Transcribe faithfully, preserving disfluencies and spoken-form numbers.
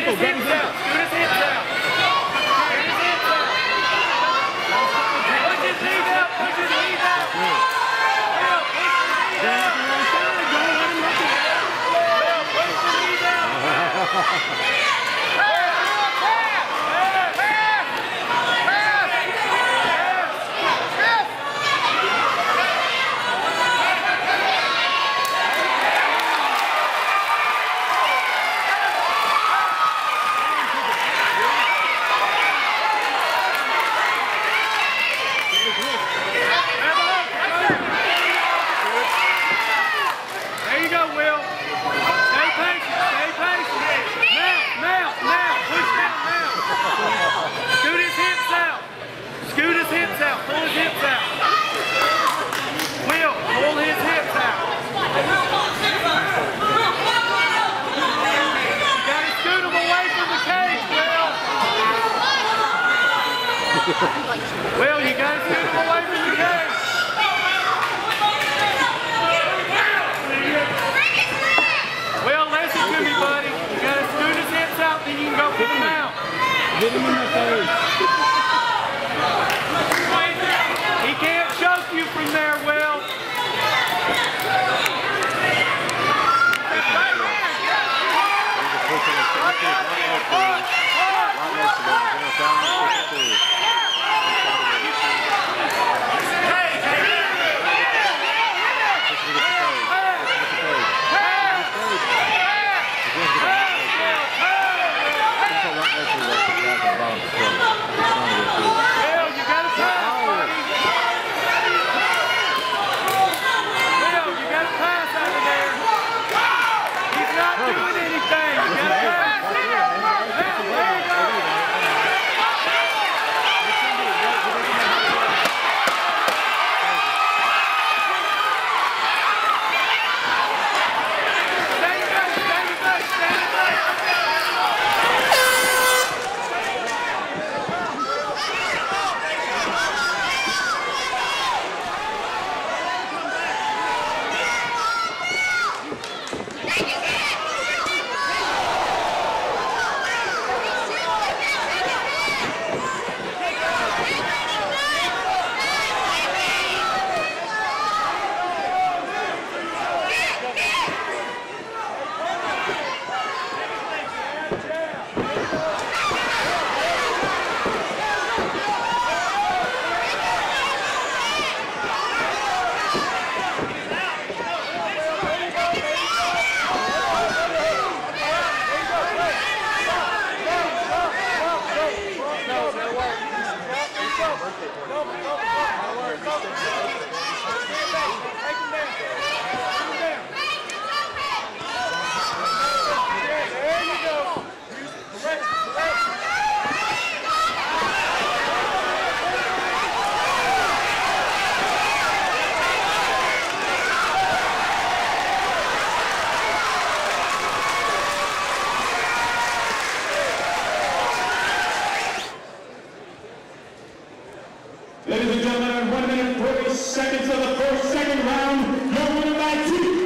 his hips out. Scoot his hips out. Scoot his hips out. Push his knees out. Push his knees out. Will, push his knees out. Will, push his knees out. Well, you gotta scoot him away from the cage. Well, listen to me, buddy. You gotta scoot his hips out, then you can go put him out. Hit him in the face. He can't choke you from there, Will. Ladies and gentlemen, one minute, forty seconds of the first, second round. Your winner by T